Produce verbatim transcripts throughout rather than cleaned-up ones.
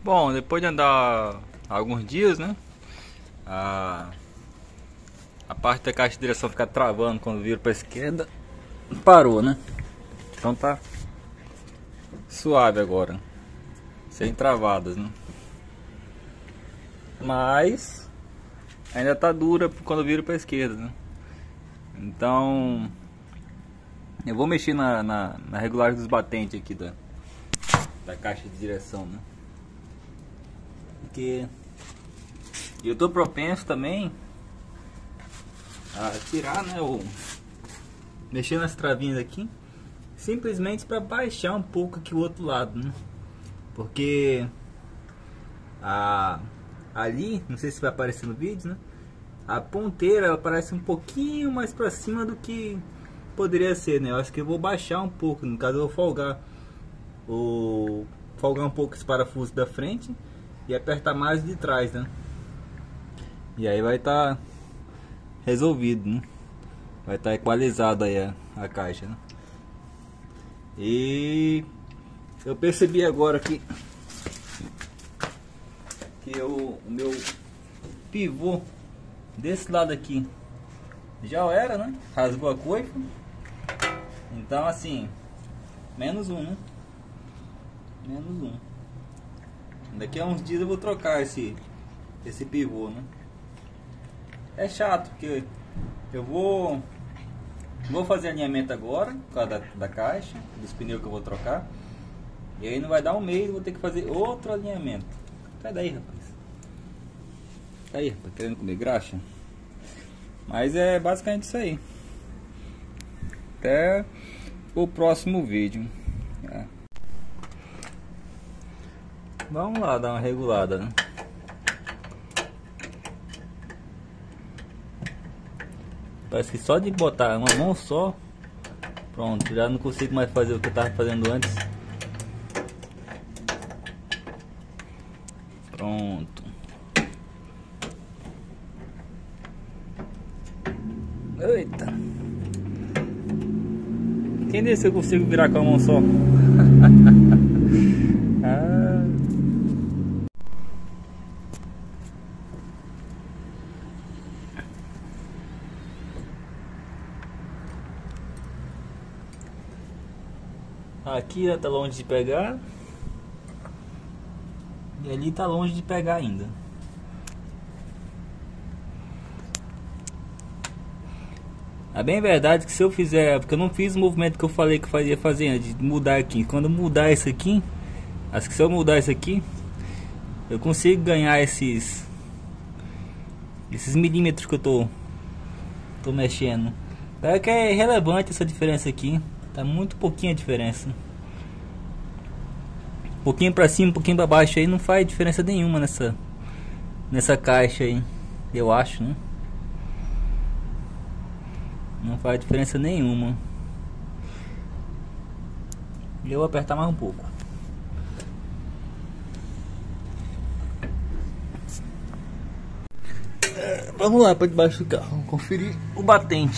Bom, depois de andar alguns dias, né? A, a parte da caixa de direção ficar travando quando vira para a esquerda, parou, né? Então tá suave agora, sem travadas, né? Mas ainda tá dura quando vira para a esquerda, né? Então eu vou mexer na, na, na regulagem dos batentes aqui da, da caixa de direção, né? Porque eu tô propenso também a tirar, né, ou mexer nas travinhas aqui, simplesmente para baixar um pouco aqui o outro lado, né? Porque a, ali, não sei se vai aparecer no vídeo, né? A ponteira ela parece um pouquinho mais para cima do que poderia ser, né? Eu acho que eu vou baixar um pouco, no caso eu vou folgar o folgar um pouco esse parafuso da frente e apertar mais de trás, né? E aí vai estar tá resolvido, né? Vai estar tá equalizado aí a, a caixa, né? E eu percebi agora que que eu, o meu pivô desse lado aqui já era, né? Rasgou a coifa. Então assim, menos um, né? Menos um. Daqui a uns dias eu vou trocar esse esse pivô, né? É chato porque eu vou vou fazer alinhamento agora por causa da, da caixa, dos pneus que eu vou trocar. E aí não vai dar um mês, eu vou ter que fazer outro alinhamento. Sai daí, rapaz. Sai aí, tá querendo comer graxa? Mas é basicamente isso aí. Até o próximo vídeo. É. Vamos lá dar uma regulada, né? Parece que só de botar uma mão só, pronto, já não consigo mais fazer o que eu estava fazendo antes. Pronto. Eita. Quem disse que eu consigo virar com a mão só? Ah. Aqui tá longe de pegar. E ali tá longe de pegar ainda. É bem verdade que se eu fizer, porque eu não fiz o movimento que eu falei que fazia fazer antes, de mudar aqui. Quando eu mudar isso aqui, acho que se eu mudar isso aqui, eu consigo ganhar esses esses milímetros que eu tô tô mexendo. É que é irrelevante essa diferença aqui. Tá muito pouquinha a diferença. Um pouquinho pra cima, um pouquinho pra baixo aí não faz diferença nenhuma nessa nessa caixa aí, eu acho, né? Não faz diferença nenhuma. Eu vou apertar mais um pouco. É, vamos lá para debaixo do carro conferir o batente.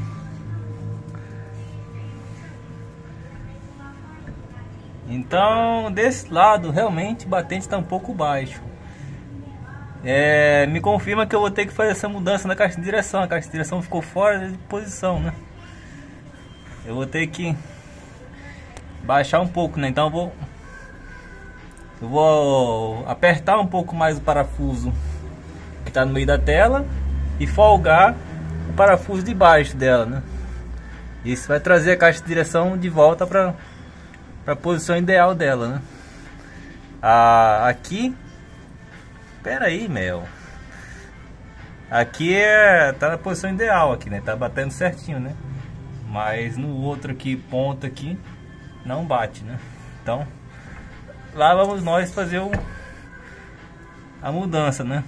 Então desse lado realmente o batente está um pouco baixo. É, me confirma que eu vou ter que fazer essa mudança na caixa de direção. A caixa de direção ficou fora de posição, né? Eu vou ter que baixar um pouco, né? Então eu vou eu vou apertar um pouco mais o parafuso que está no meio da tela e folgar o parafuso de baixo dela, né? Isso vai trazer a caixa de direção de volta para para a posição ideal dela, né? Ah, aqui, pera aí, meu. Aqui é tá na posição ideal aqui, né? Tá batendo certinho, né? Mas no outro aqui, ponto aqui, não bate, né? Então, lá vamos nós fazer o, a mudança, né?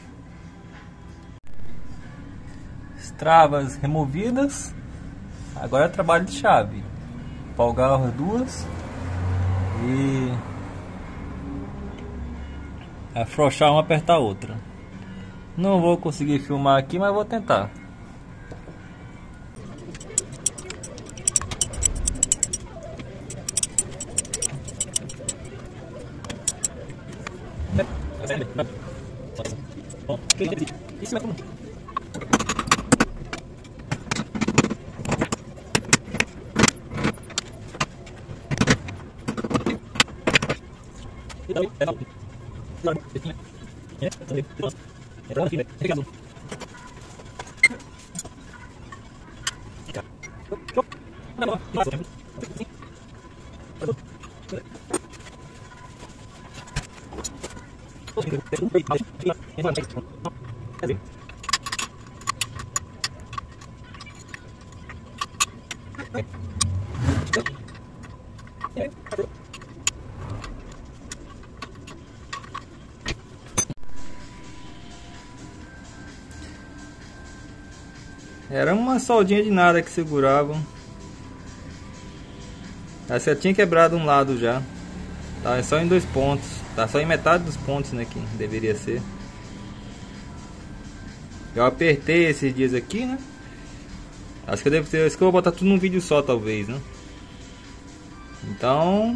As travas removidas. Agora é trabalho de chave. Folgar as duas e afrouxar uma, apertar a outra. Não vou conseguir filmar aqui, mas vou tentar. Era uma soldinha de nada que segurava. Essa tinha quebrado um lado já. Tá só em dois pontos. Tá só em metade dos pontos, né? Que deveria ser. Eu apertei esses dias aqui, né? Acho que eu devo ter. Acho que eu vou botar tudo num vídeo só, talvez, né? Então.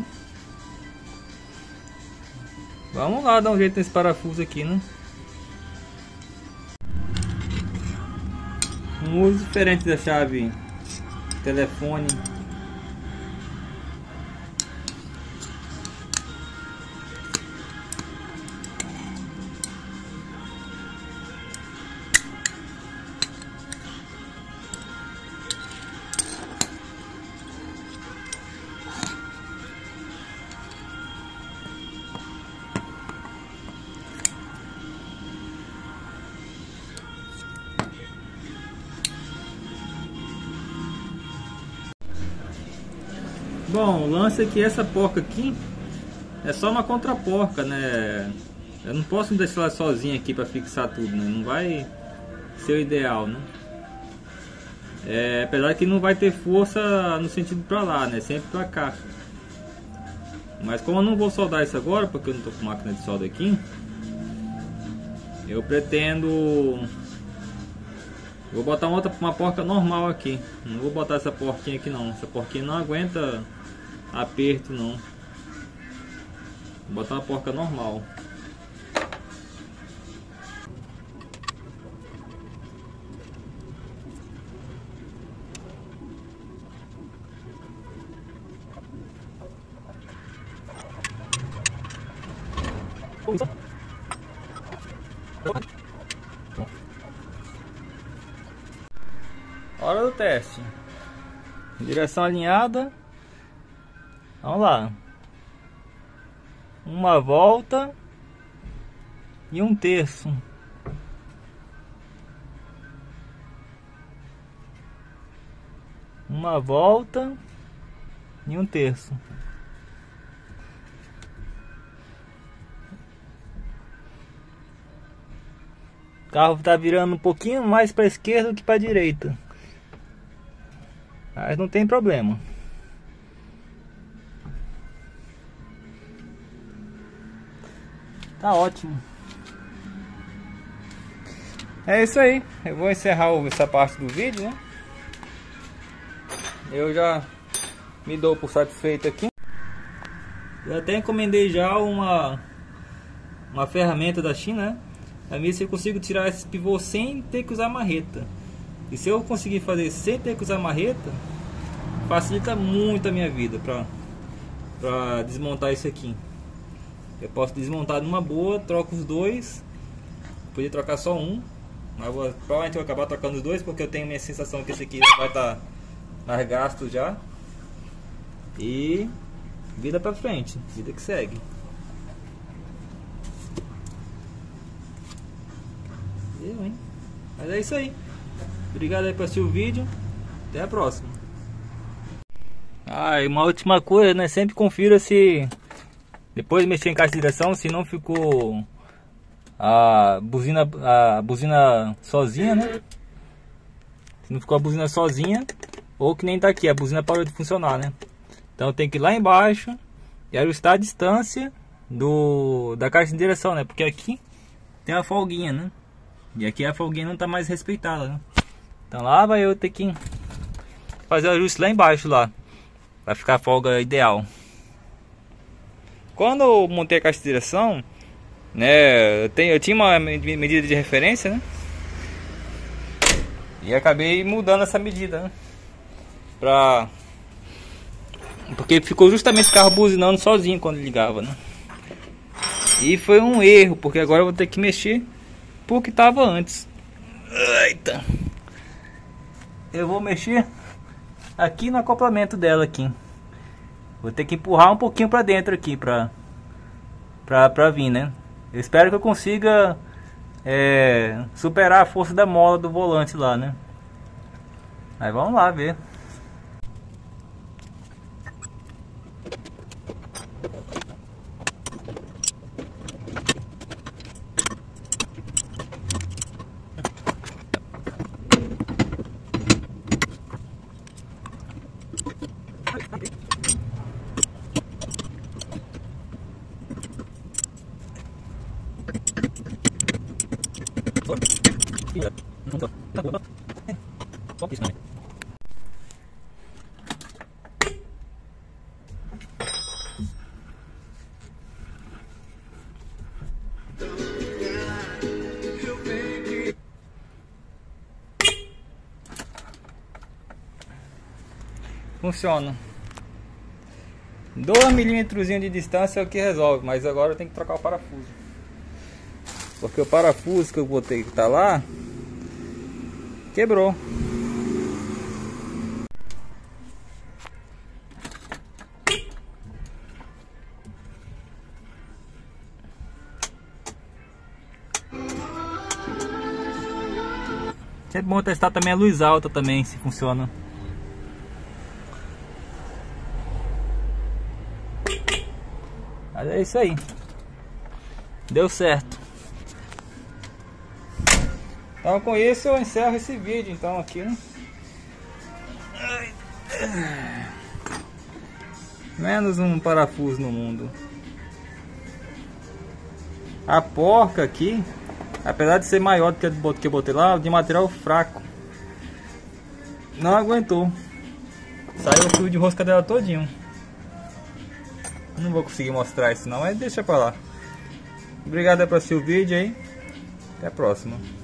Vamos lá dar um jeito nesse parafuso aqui, né? Um uso diferente da chave telefone. Bom, o lance é que essa porca aqui é só uma contraporca, né? Eu não posso deixar ela sozinha aqui para fixar tudo, né? Não vai ser o ideal, né? É, apesar que não vai ter força no sentido para lá, né? Sempre para cá. Mas como eu não vou soldar isso agora, porque eu não tô com máquina de solda aqui, eu pretendo... Vou botar uma outra, uma porca normal aqui. Não vou botar essa porquinha aqui não. Essa porquinha não aguenta aperto não. Vou botar uma porca normal. Hora do teste. Direção alinhada. Vamos lá. Uma volta e um terço. Uma volta e um terço. O carro está virando um pouquinho mais para a esquerda do que para a direita. Mas não tem problema. Tá ótimo. É isso aí. Eu vou encerrar essa parte do vídeo, né? Eu já me dou por satisfeito aqui. Eu até encomendei já uma uma ferramenta da China, né? A ver se eu consigo tirar esse pivô sem ter que usar marreta. E se eu conseguir fazer sem ter que usar marreta, facilita muito a minha vida para para desmontar isso aqui. Eu posso desmontar numa boa, troco os dois. Podia trocar só um, mas vou, provavelmente eu vou acabar trocando os dois, porque eu tenho minha sensação que esse aqui vai estar mais gasto já. E vida pra frente, vida que segue. Eu, hein? Mas é isso aí. Obrigado aí por assistir o vídeo. Até a próxima. Ah, e uma última coisa, né? Sempre confira se depois de mexer em caixa de direção, se não ficou a buzina, a buzina sozinha, né? Se não ficou a buzina sozinha, ou que nem tá aqui, a buzina parou de funcionar, né? Então tem que ir lá embaixo e ajustar a distância do da caixa de direção, né? Porque aqui tem a folguinha, né? E aqui a folguinha não tá mais respeitada, né? Então lá vai eu ter que fazer o ajuste lá embaixo lá, vai ficar a folga ideal. Quando eu montei a caixa de direção, né? Eu, tenho, eu tinha uma medida de referência, né? E acabei mudando essa medida, né? Pra... Porque ficou justamente o carro buzinando sozinho quando ligava, né? E foi um erro, porque agora eu vou ter que mexer porque estava antes. Eita. Eu vou mexer aqui no acoplamento dela aqui. Vou ter que empurrar um pouquinho para dentro aqui pra, pra, pra vir, né? Eu espero que eu consiga é, superar a força da mola do volante lá, né? Aí vamos lá ver. Funciona. dois milímetros de distância é o que resolve, mas agora eu tenho que trocar o parafuso. Porque o parafuso que eu botei que tá lá quebrou. É bom testar também a luz alta também, se funciona. Mas é isso aí. Deu certo. Então com isso eu encerro esse vídeo então aqui, né? Menos um parafuso no mundo. A porca aqui, apesar de ser maior do que a que eu botei lá, de material fraco, não aguentou. Saiu o fio de rosca dela todinho. Não vou conseguir mostrar isso não, mas deixa pra lá. Obrigado por assistir o vídeo aí. Até a próxima.